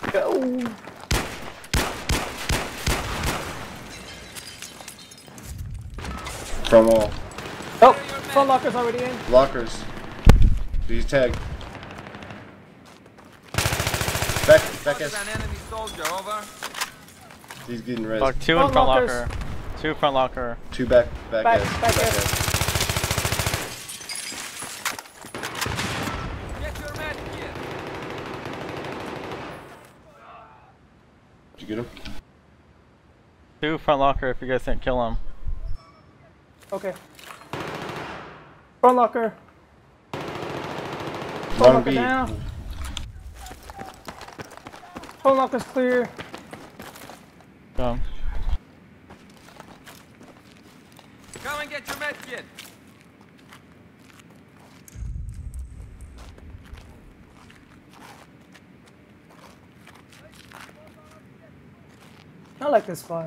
Go. Front wall. Oh, front locker's already in. Lockers. He's tagged. Back S. An enemy soldier, over. He's getting res. Fuck, two in front locker. Two front locker. Two back Back S. S. Get your med kit. Did you get him? Two front locker if you guys didn't kill him. Okay. Front locker. Front One locker B. down. Front locker's clear. Come. Come and get your med kit. I like this spot.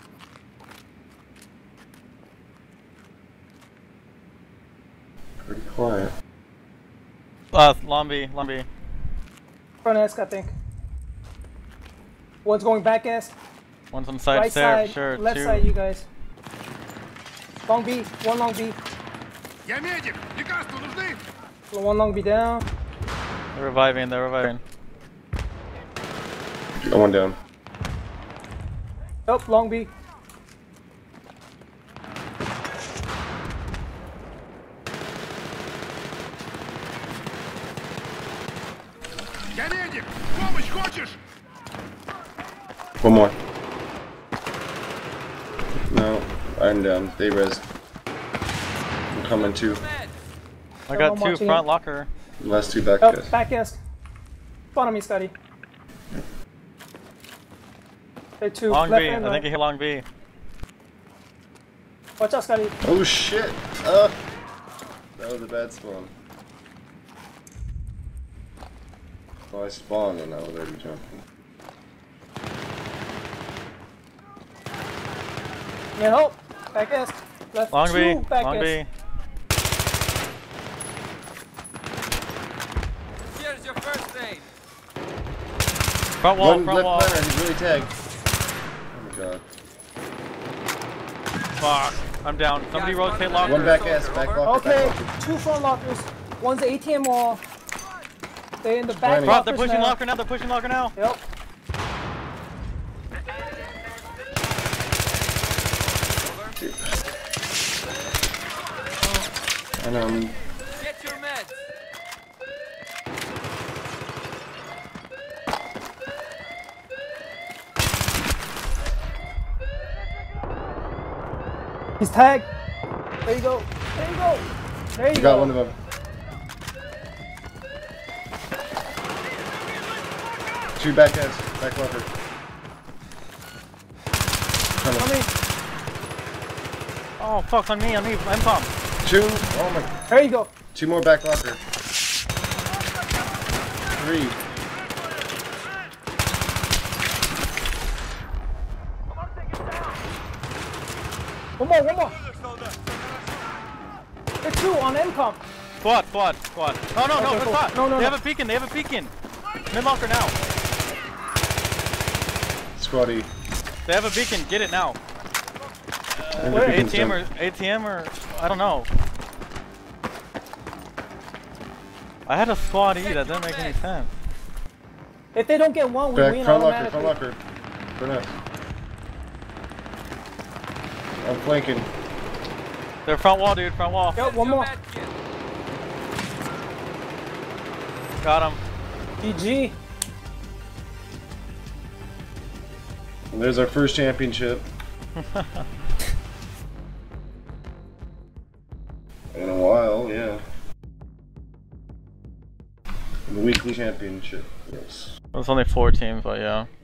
Pretty quiet. Long B. Front S, I think. One's going back S. One's on side Right stair, side, sure. left two. side, you guys. Long B, one long B. Я медик. Лекарства нужны? One long B down. They're reviving. Got one down. Oh, long B. Я медик. Помощь хочешь? One more. No, I'm down. They res. I'm coming too. Med. I got I'm two watching front it. locker. Last two back Oh, S. back S. Follow me, Scotty. There two. Long left B. and I right. think he hit long B. Watch out, Scotty. Oh shit! That was a bad spawn. Well, I spawned and I was already jumping. Yeah, help. Back S. Left Long two. B. Back Long S. B. Here's your first aid. Front wall. One Front left wall. planner, he's really tagged. Oh my god. Fuck. I'm down. Somebody Guys, rotate one locker. One back S, Soldier, back over. locker, Okay, back locker. two front lockers. One's the ATM wall. They're in the back Planning. Front, they're lockers pushing now. locker now. They're pushing locker now. Yep. And Get your meds. He's tagged. There you go. There you go. There you you go. got one of them. Two back S, back locker. Coming. Oh fuck on me. I'm pumped. Two, oh my, There you go. two more back locker. Three. One more. There's two on MCOM. Squad. No, Okay, good cool. spot. No. They have a beacon. Mid locker now. Squatty. They have a beacon. Get it now. And Where? the beacon's ATM or I don't know. I had a squad E. That didn't make any sense. If they don't get one, we back, win front locker, automatically. front locker. I'm flanking. They're front wall, dude. Front wall. Yep, one more. Med kit. Got him. GG. And there's our first championship. In a while, yeah. The weekly championship, yes. It was only 4 teams, but yeah.